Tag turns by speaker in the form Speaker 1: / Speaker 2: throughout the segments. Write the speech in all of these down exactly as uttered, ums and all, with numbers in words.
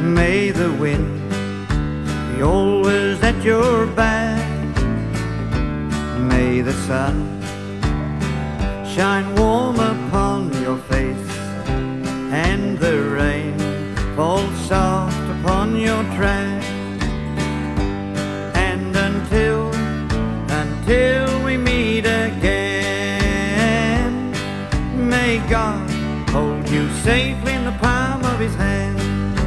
Speaker 1: May the wind be always at your back. May the sun shine warm upon your face, and the rain fall soft upon your track. And until, until we meet again, may God hold you safely in the palm of His hands.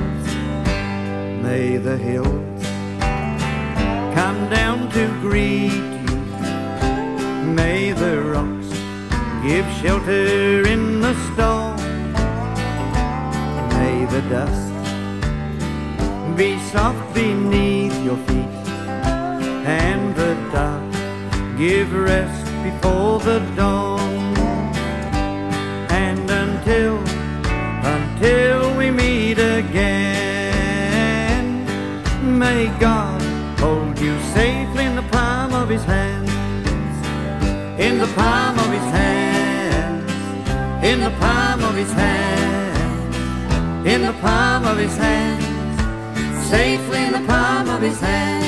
Speaker 1: May the hills come down to greet you. May the rocks give shelter in the storm. May the dust be soft beneath your feet, and the dark give rest before the dawn. And until, until we meet again, may God hold you safely in the palm of His hands. In the palm of His hands, in the palm of His hands, in the palm of His hands, safely in the palm of His hands.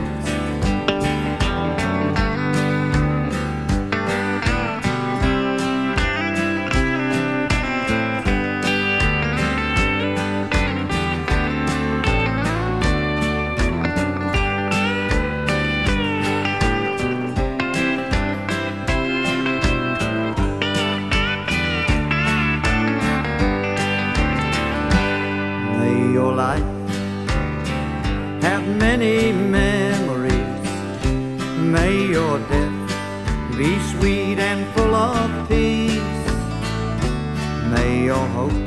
Speaker 1: Your life have many memories. May your death be sweet and full of peace. May your hope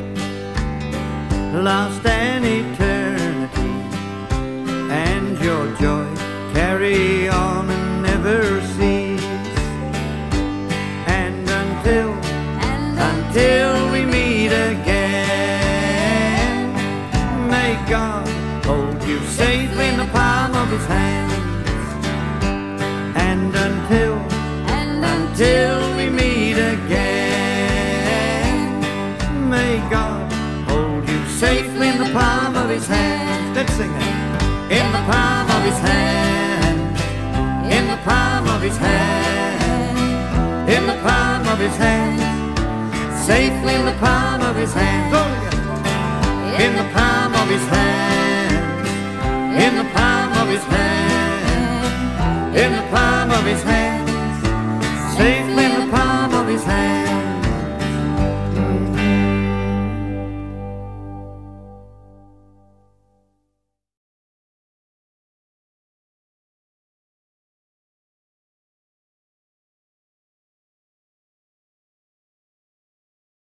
Speaker 1: last an eternity, and your joy carry on and never cease. And until, and until we meet again, may God hold you safely in the palm of His hands. And until, and until we meet again, may God hold you safely in the palm of His hands. Let's sing it. In the palm of His hand, in the palm of His hand, in the palm of His hand, safely in the palm of His hand. Go again. In the palm of His hand, in the palm of His hand, in the palm of His hand.